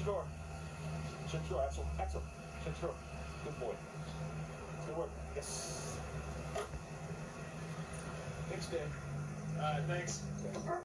door. Shut the door, Axel. Axel, shut the door. Good boy. Good work. Yes. Thanks, Dan. Thanks.